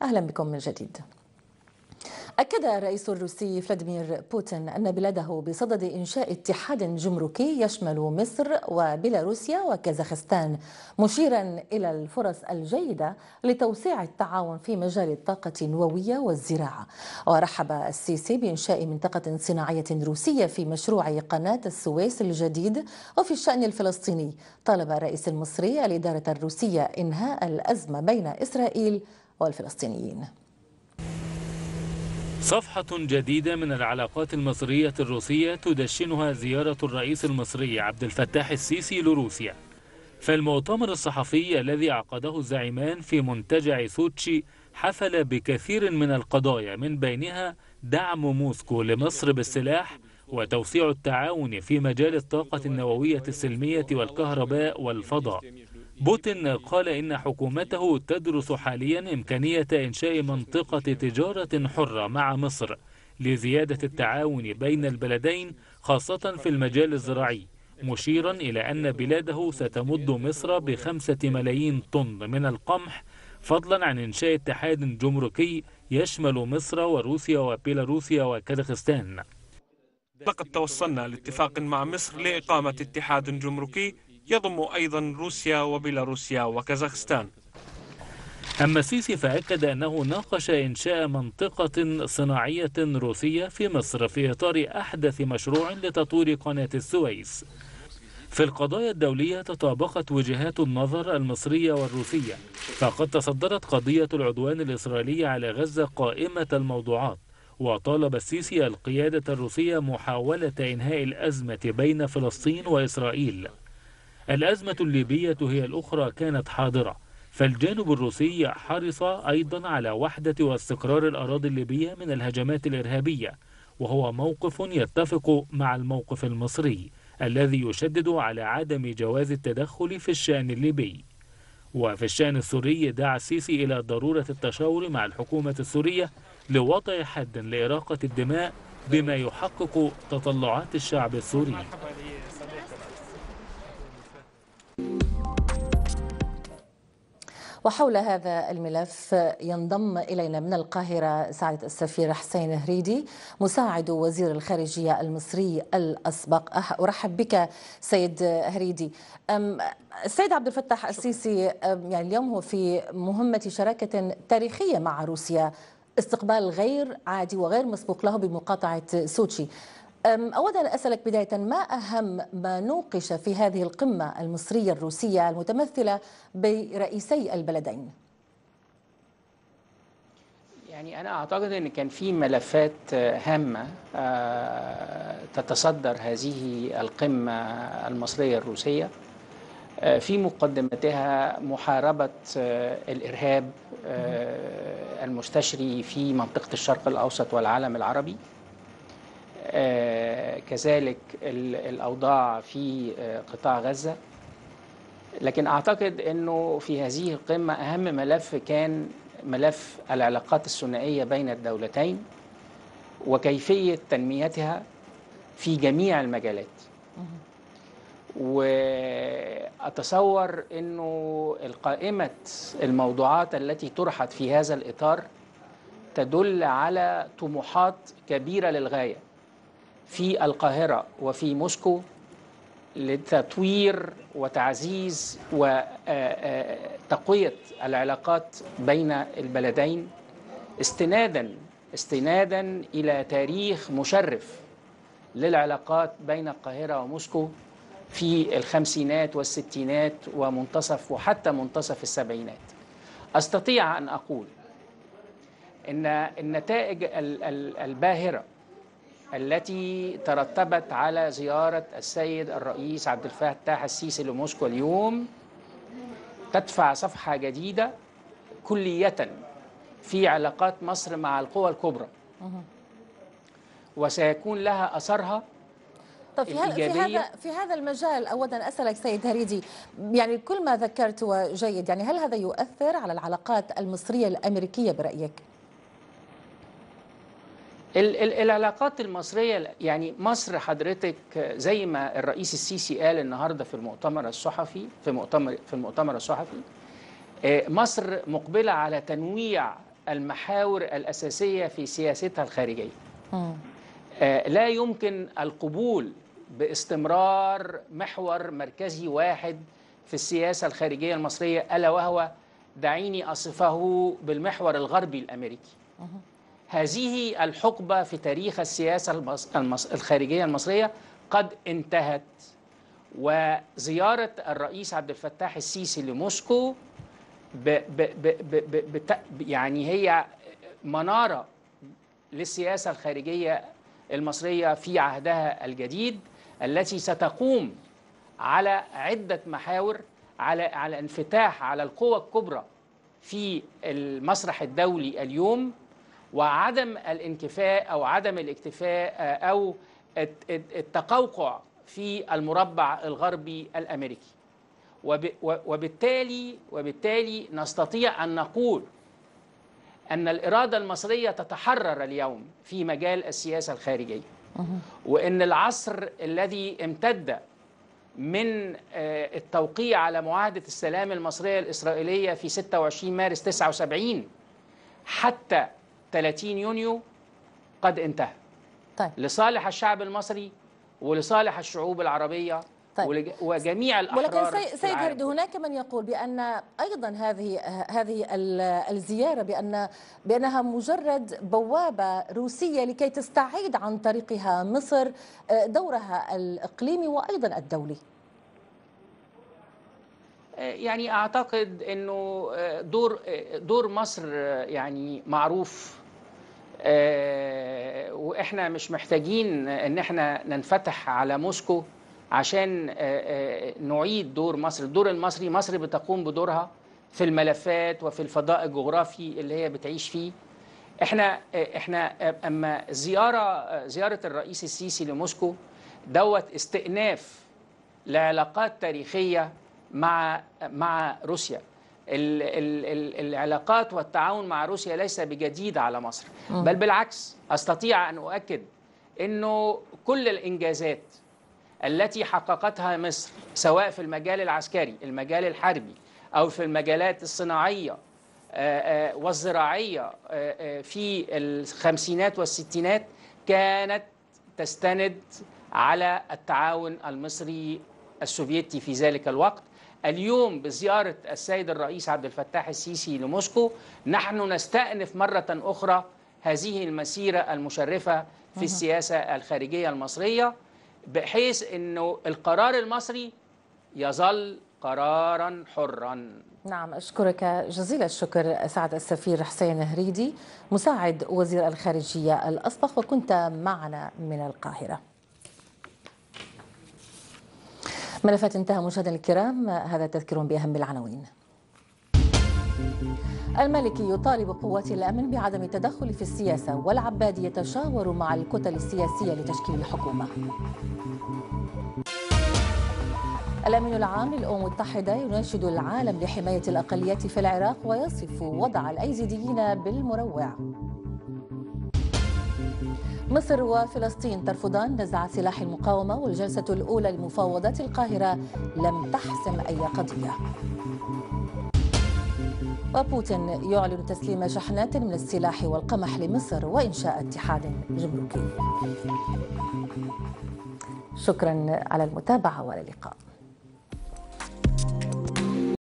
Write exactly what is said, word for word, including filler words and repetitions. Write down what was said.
أهلا بكم من جديد. أكد الرئيس الروسي فلاديمير بوتين أن بلاده بصدد إنشاء اتحاد جمركي يشمل مصر وبيلاروسيا وكازاخستان، مشيرا إلى الفرص الجيدة لتوسيع التعاون في مجال الطاقة النووية والزراعة. ورحب السيسي بإنشاء منطقة صناعية روسية في مشروع قناة السويس الجديد. وفي الشأن الفلسطيني طالب الرئيس المصري الإدارة الروسية إنهاء الأزمة بين إسرائيل والفلسطينيين. صفحة جديدة من العلاقات المصرية الروسية تدشنها زيارة الرئيس المصري عبد الفتاح السيسي لروسيا. فالمؤتمر الصحفي الذي عقده الزعيمان في منتجع سوتشي حفل بكثير من القضايا، من بينها دعم موسكو لمصر بالسلاح وتوسيع التعاون في مجال الطاقة النووية السلمية والكهرباء والفضاء. بوتين قال إن حكومته تدرس حاليا إمكانية إنشاء منطقة تجارة حرة مع مصر لزيادة التعاون بين البلدين، خاصة في المجال الزراعي، مشيرا إلى أن بلاده ستمد مصر بخمسة ملايين طن من القمح، فضلا عن إنشاء اتحاد جمركي يشمل مصر وروسيا وبيلاروسيا وكازاخستان. لقد توصلنا لاتفاق مع مصر لإقامة اتحاد جمركي يضم أيضا روسيا وبيلاروسيا وكازاخستان. أما السيسي فأكد أنه ناقش إنشاء منطقة صناعية روسية في مصر في إطار أحدث مشروع لتطوير قناة السويس. في القضايا الدولية تطابقت وجهات النظر المصرية والروسية، فقد تصدرت قضية العدوان الإسرائيلي على غزة قائمة الموضوعات. وطالب السيسي القيادة الروسية محاولة إنهاء الأزمة بين فلسطين وإسرائيل. الأزمة الليبية هي الأخرى كانت حاضرة، فالجانب الروسي حرص أيضا على وحدة واستقرار الأراضي الليبية من الهجمات الإرهابية، وهو موقف يتفق مع الموقف المصري الذي يشدد على عدم جواز التدخل في الشأن الليبي. وفي الشأن السوري دعا السيسي إلى ضرورة التشاور مع الحكومة السورية لوضع حد لإراقة الدماء بما يحقق تطلعات الشعب السوري. وحول هذا الملف ينضم إلينا من القاهرة سعادة السفير حسين هريدي مساعد وزير الخارجية المصري الأسبق. أرحب بك سيد هريدي. السيد عبد الفتاح السيسي يعني اليوم هو في مهمة شراكة تاريخية مع روسيا، استقبال غير عادي وغير مسبوق له بمقاطعة سوتشي. أود أن أسألك بداية، ما أهم ما نوقش في هذه القمة المصرية الروسية المتمثلة برئيسي البلدين؟ يعني أنا أعتقد أن كان في ملفات هامة تتصدر هذه القمة المصرية الروسية، في مقدمتها محاربة الإرهاب المستشري في منطقة الشرق الأوسط والعالم العربي، آه كذلك الأوضاع في آه قطاع غزة. لكن أعتقد أنه في هذه القمة أهم ملف كان ملف العلاقات الثنائية بين الدولتين وكيفية تنميتها في جميع المجالات. وأتصور أنه القائمة الموضوعات التي طرحت في هذا الإطار تدل على طموحات كبيرة للغاية في القاهرة وفي موسكو لتطوير وتعزيز وتقوية العلاقات بين البلدين، استنادا استنادا إلى تاريخ مشرف للعلاقات بين القاهرة وموسكو في الخمسينات والستينات ومنتصف وحتى منتصف السبعينات. أستطيع أن أقول إن النتائج الباهرة التي ترتبت على زيارة السيد الرئيس عبد الفتاح السيسي لموسكو اليوم تدفع صفحة جديدة كلية في علاقات مصر مع القوى الكبرى، وسيكون لها أثرها طب في هذا في هذا في هذا المجال أود أن أسألك سيد هريدي، يعني كل ما ذكرت هو جيد، يعني هل هذا يؤثر على العلاقات المصرية الأمريكية برأيك؟ العلاقات المصرية، يعني مصر حضرتك زي ما الرئيس السيسي قال النهاردة في المؤتمر الصحفي في مؤتمر في المؤتمر الصحفي مصر مقبلة على تنويع المحاور الأساسية في سياستها الخارجية. مم. آه، لا يمكن القبول باستمرار محور مركزي واحد في السياسة الخارجية المصرية، ألا وهو دعيني أصفه بالمحور الغربي الأمريكي. هذه الحقبة في تاريخ السياسة المص... المص... الخارجية المصرية قد انتهت، وزيارة الرئيس عبد الفتاح السيسي لموسكو ب... ب... ب... ب... ب... بت... يعني هي منارة للسياسة الخارجية المصرية في عهدها الجديد، التي ستقوم على عدة محاور، على على انفتاح على القوى الكبرى في المسرح الدولي اليوم، وعدم الانكفاء أو عدم الاكتفاء أو التقوقع في المربع الغربي الأمريكي. وبالتالي وبالتالي نستطيع أن نقول أن الإرادة المصرية تتحرر اليوم في مجال السياسة الخارجية، وأن العصر الذي امتد من التوقيع على معاهدة السلام المصرية الإسرائيلية في ستة وعشرين مارس تسعة وسبعين حتى ثلاثين يونيو قد انتهى. طيب. لصالح الشعب المصري ولصالح الشعوب العربية. طيب. وجميع الأحرار. ولكن سيد هريدي، هناك من يقول بأن أيضا هذه هذه الزيارة بأن بأنها مجرد بوابة روسية لكي تستعيد عن طريقها مصر دورها الإقليمي وأيضا الدولي. يعني أعتقد أنه دور دور مصر يعني معروف، وإحنا مش محتاجين أن احنا ننفتح على موسكو عشان نعيد دور مصر. الدور المصري، مصر بتقوم بدورها في الملفات وفي الفضاء الجغرافي اللي هي بتعيش فيه. احنا احنا اما زياره زياره الرئيس السيسي لموسكو دوت استئناف لعلاقات تاريخية مع مع روسيا. ال ال ال العلاقات والتعاون مع روسيا ليس بجديد على مصر، بل بالعكس. استطيع ان اؤكد انه كل الانجازات التي حققتها مصر سواء في المجال العسكري، المجال الحربي، أو في المجالات الصناعية والزراعية في الخمسينات والستينات كانت تستند على التعاون المصري السوفيتي في ذلك الوقت. اليوم بزيارة السيد الرئيس عبد الفتاح السيسي لموسكو نحن نستأنف مرة أخرى هذه المسيرة المشرفة في السياسة الخارجية المصرية، بحيث أنه القرار المصري يظل قرارا حرا. نعم، أشكرك جزيل الشكر سعادة السفير حسين هريدي مساعد وزير الخارجية الأسبق، وكنت معنا من القاهرة. ملفات انتهى. مشاهدينا الكرام، هذا تذكير بأهم العناوين. المالكي يطالب قوات الأمن بعدم التدخل في السياسة، والعبادي يتشاور مع الكتل السياسية لتشكيل الحكومة. الأمين العام للأمم المتحدة يناشد العالم لحماية الأقليات في العراق ويصف وضع الأيزيديين بالمروع. مصر وفلسطين ترفضان نزع سلاح المقاومة، والجلسة الأولى لمفاوضات القاهرة لم تحسم أي قضية. وبوتين يعلن تسليم شحنات من السلاح والقمح لمصر وإنشاء اتحاد جمركي. شكرا على المتابعة واللقاء.